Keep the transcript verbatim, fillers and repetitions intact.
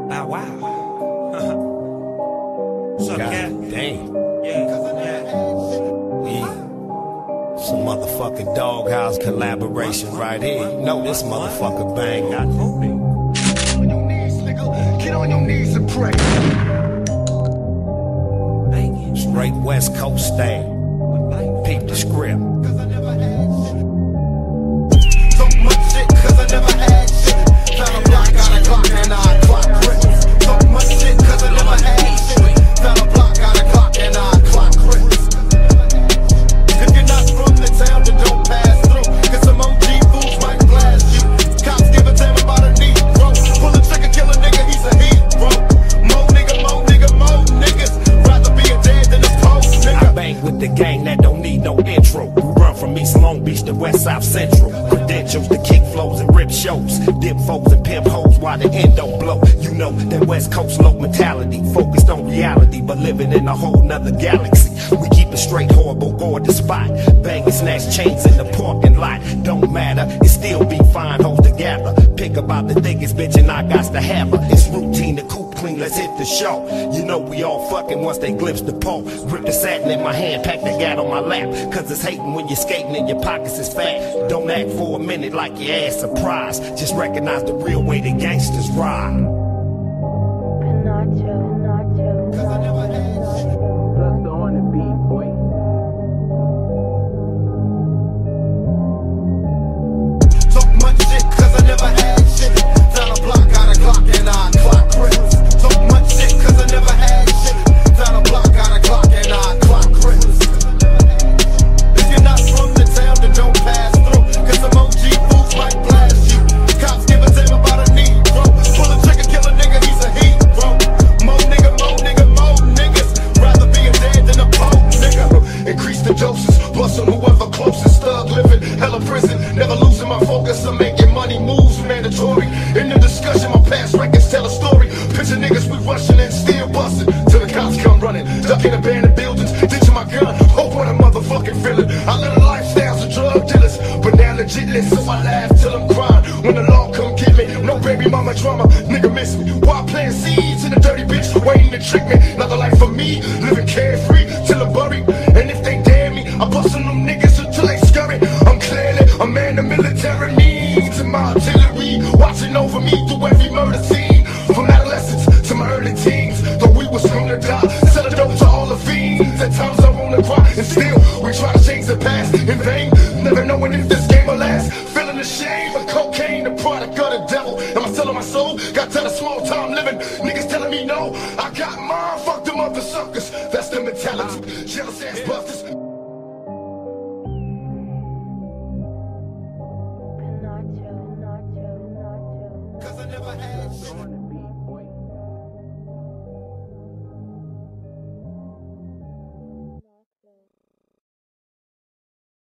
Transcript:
Bow Wow. What's up, cat? Damn. Yeah. Yeah. Some motherfucking Doghouse collaboration right here. You know this motherfucker bang. I know me. Get on your knees, nigga. Get on your knees and pray. Straight West Coast style. Peep the script. Talk much shit, cause I never had shit. Found a block, got a clock, and I clock bricks. Talk much shit, cause I never had shit. Found a block, got a clock, and I clock bricks. If you're not from the town, then don't pass through. Cause some O G fools might blast you. Cops give a damn about a Negro. Pull a trigger, kill a nigga, he's a hero. Mo nigga, mo nigga, mo niggas. Rather be a dead than a post nigga. I bang with the gang that don't need no intro. We run from East Long Beach to West South Central. Credentials to kick flows and rip shows. Dip foes and pimp hoes while the end don't blow. You know that West Coast low mentality. Focused on reality, but living in a whole nother galaxy. We keep it straight, horrible, go the spot. Bang and snatch chains in the parking lot. Don't matter, it still be fine hoes together. Pick about the thickest bitch and I got to have her. It's routine to coop clean, let's hit the show. You know we all fucking once they glimpse the pole. Grip the satin in my hand, pack the gat on my lap. Cause it's hating when you're skating and your pockets is fat. Don't act for a minute like your ass surprised. Just recognize the real way the gangsters ride. Nacho, Nacho, Cause I never had shit. Plus the on the beat, boy. Talk much shit, cause I never had shit. Found a block, got a clock, and I clock bricks. Talk much shit, cause I never had shit. Found a block, got a clock, and I clock bricks. If you're not from the town, then don't pass through. Cause some O G fools might blast you. Cops give a damn about a Negro. Pull a trigger, kill a nigga, he's a hero. Mo nigga, mo nigga, mo niggas. Rather be a dead than a pope nigga. Increase the doses, bust on whoever closest. Thug living, hella prison. Never losing my focus, I'm making money moves mandatory. In the discussion, my past records tell a story. Picture niggas we rushing and still busting. Till the cops come running, ducking abandoned buildings, ditching my gun. Hope what a motherfucking feeling. I live a lifestyles of drug dealers, but now legitless, so I laugh till I'm crying. When the law come get me, no baby mama drama, nigga miss me. While planting seeds in the dirty bitch, waiting to trick me. Another life for me, living carefree till I'm buried. And if they dare me, I bust on them niggas until they scurry. I'm clearly a man of military means, and my artillery watching over me through every murder scene. From adolescence to my early teens, though we was soon to die, sell a dope to all the fiends. At times I wanna cry, and still we try to change the past in vain. Never knowing if this game will last. Feeling the shame of cocaine, the product of the devil. Am I selling my soul? Got to the small time living. Niggas telling me no. I got mine, fuck them other suckers. That's the mentality. Jealous ass busters. Nacho, Nacho, Nacho. Cause I never had shit.